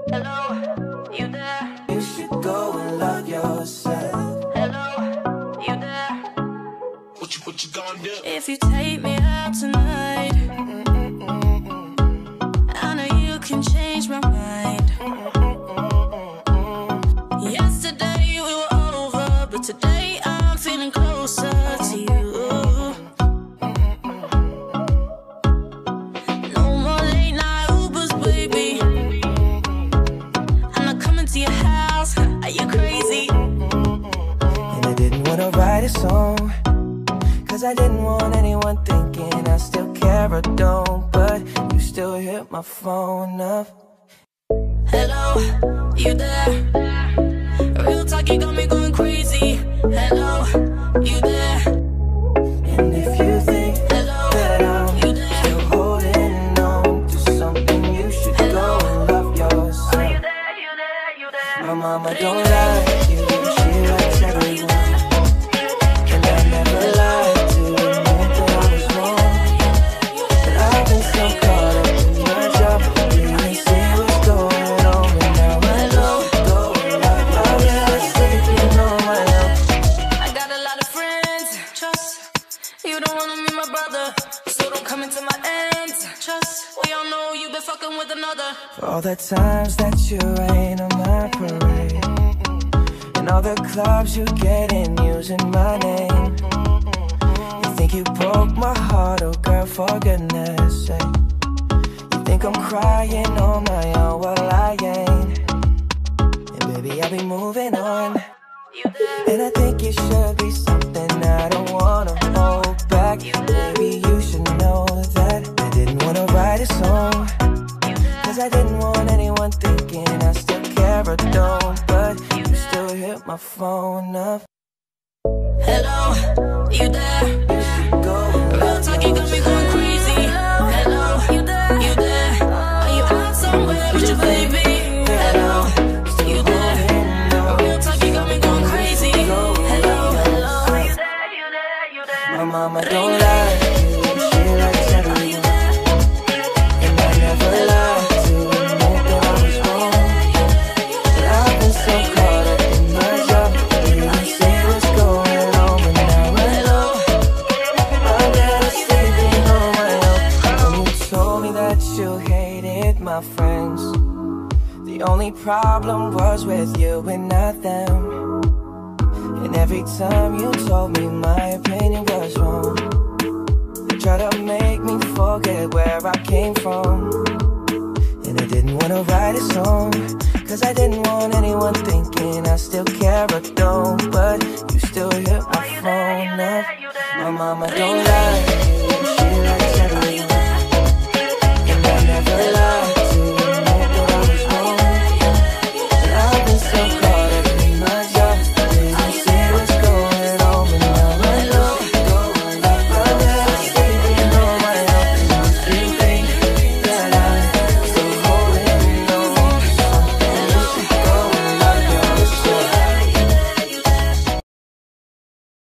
Hello, you there? You should go and love yourself. Hello, you there? What you gonna do? If you take me out tonight, I know you can change my mind. Yesterday we were over, but today I'm feeling closer to you. No more late night Ubers, baby. I'm not coming to your house. Are you crazy? And I didn't wanna write a song, cause I didn't want anyone thinking I still care or don't. But you still hit my phone up. Hello, you there? Real talk, you got me going crazy. Hello, you there? And if you think Hello, that I'm you there? still holding on to something, you should go and love yourself. You there, you there, you there? My mama don't like you, she likes everyone. And I never lied to admit that I was wrong. But I've been so caught up in your job, didn't see what's going on. And now I know go and love yourself. Sleeping on my own. I got a lot of friends. Trust, you don't wanna meet my brother, so don't come into my ends. Trust, we all know you've been fucking with another. For all the times that you rain on my parade, and all the clubs you get in using my name. You think you broke my heart, oh girl, for goodness sake. You think I'm crying on my own, well I ain't. And baby, I'll be moving on. You there? And I think it should be something I don't wanna hold back. Baby, you should know that I didn't wanna write a song, cause I didn't want anyone thinking I still care or don't. But you still hit my phone up. Hello, you there? You should go and Real love talk, you got me going crazy. Hello, you there? You there? Are you out somewhere with your baby? Hello, you there? Real talk, you got me going crazy. Hello, hello. You there? You there? You there? My mama don't like you, she likes everyone. And I never lied to admit that I was wrong. But I've been so caught up in my job, didn't see what's going on. And now I know I'm better sleeping on my own. When you told me that you hated my friends, the only problem was with you and not them. And every time you told me my opinion was wrong, you tried to make me forget where I came from. And I didn't wanna write a song, cause I didn't want anyone thinking I still care or don't. But you still hit my phone up. My mama don't like